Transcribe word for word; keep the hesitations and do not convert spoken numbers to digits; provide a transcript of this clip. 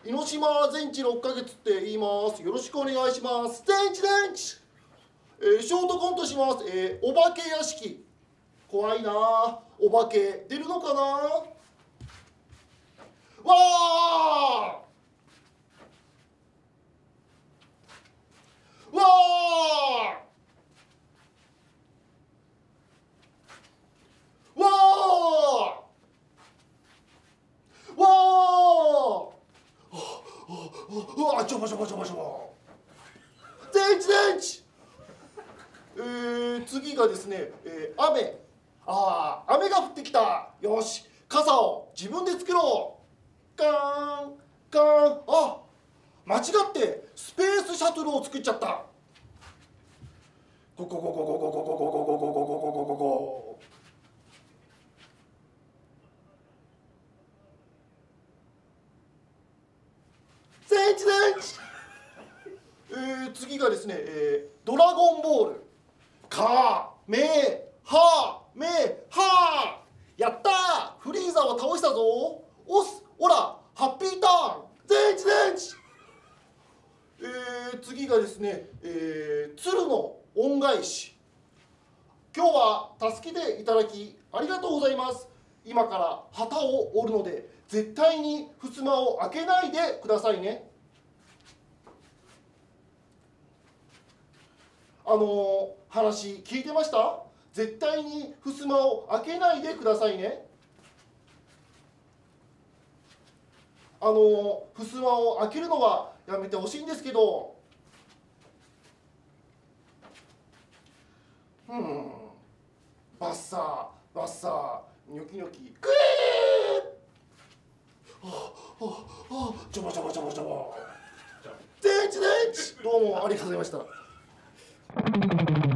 猪島全治ろっかげつって言います。よろしくお願いします。全治全治、えー、ショートコントします。えー、お化け屋敷。怖いなあ。お化け出るのかな。わあわあわあわあうわ、ちょぼちょぼちょぼちょぼ。全治全治。えー、次がですね、えー、雨。ああ、雨が降ってきた。よし、傘を自分で作ろう。カーンカーン。あ、間違ってスペースシャトルを作っちゃった。ゴゴゴゴゴゴゴゴゴゴゴゴゴゴゴゴ。全治全治。えー、次がですね、えー、ドラゴンボール。かめはめは。やったー、フリーザを倒したぞ。おす、おら、ハッピーターン。全治全治。えー、次がですね、えー、鶴の恩返し。今日は助けていただきありがとうございます。今から旗を折るので絶対に襖を開けないでくださいね。あのー、話聞いてました？絶対に襖を開けないでくださいね。あのー、襖を開けるのはやめてほしいんですけど。うん、バッサーバッサー、ニョキニョキ、クエー。はあはあはあ、ちょぼちょぼちょぼちょぼ。全治全治。どうもありがとうございました。